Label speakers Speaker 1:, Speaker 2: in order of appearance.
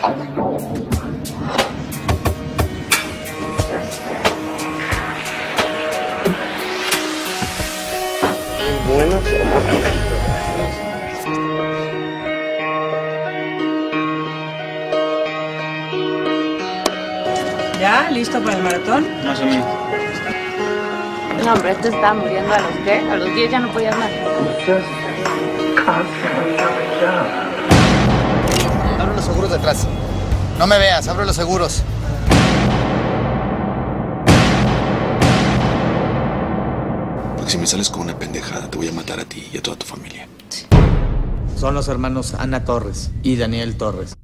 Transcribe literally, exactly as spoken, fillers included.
Speaker 1: Buenas.
Speaker 2: ¿Ya? ¿Listo para el maratón?
Speaker 1: Más o menos.
Speaker 3: No, hombre, esto está muriendo a los qué? A los diez ya no podías más.
Speaker 4: Abre los seguros detrás. No me veas, abre los seguros.
Speaker 5: Porque si me sales con una pendejada, te voy a matar a ti y a toda tu familia.
Speaker 6: Son los hermanos Ana Torres y Daniel Torres.